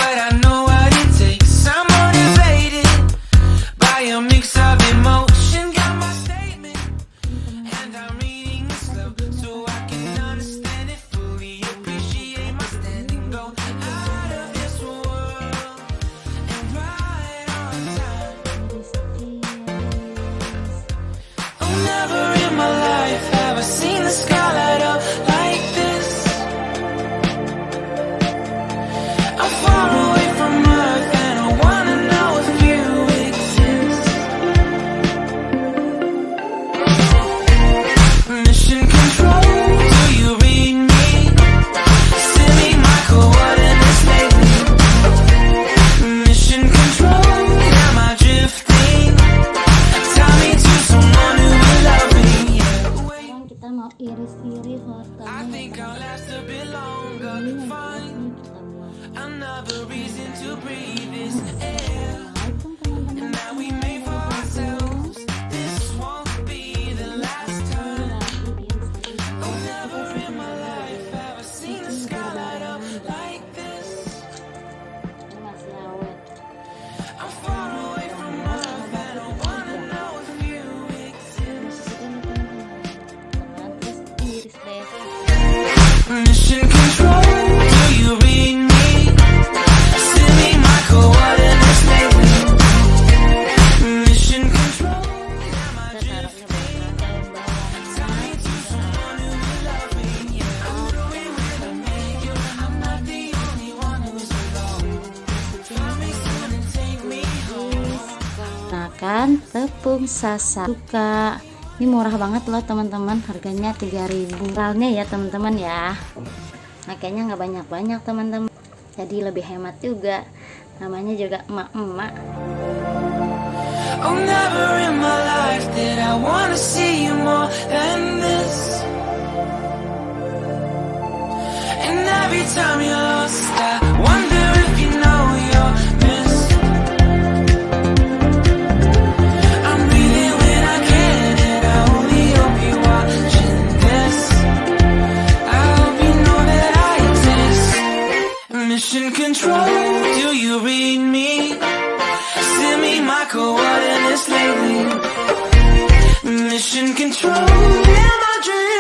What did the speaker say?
but I know what it takes. I'm motivated by a mix of emotion. Got my statement, and I'm reading it slow so I can understand it fully. Appreciate my standing, go out of this world and ride on time. Oh, never in my life have I seen the sky light up like this. I'm far away from Earth and I wanna know if you exist. Mission control, do you read me? Send me my coordinates lately. Mission control, am I drifting? Tie me to someone who will love me. Sekarang kita mau iris-iris wortelnya. I think I'll last a bit longer. Find another reason to breathe this air. And now we made for ourselves. This won't be the last time. Oh, never in my life have I seen the sky light up like this. Masih awet. I'm far away from Earth and I wanna know if you exist. Terus iris deh. Mission control, do you read me? Send me my coordinates lately. Mission control, am I drifting? Tie me to someone who will love me. I'm going where to make you. I'm not the only one who's alone. Find me soon and take me home. Makan tepung sasak suka. Ini murah banget loh teman-teman, harganya 3.000. Realnya ya teman-teman ya. Makanya nggak banyak-banyak teman-teman. Jadi lebih hemat juga. Namanya juga Umma. Oh, never in my life did I wanna see you more than this. And every time you're lost, I wonder if you know you're missed. I'm breathing when I can, and I only hope you're watching this. I hope you know that I exist. Mission control, do you read me? Send me my coordinates lately. Mission control, am I dreaming?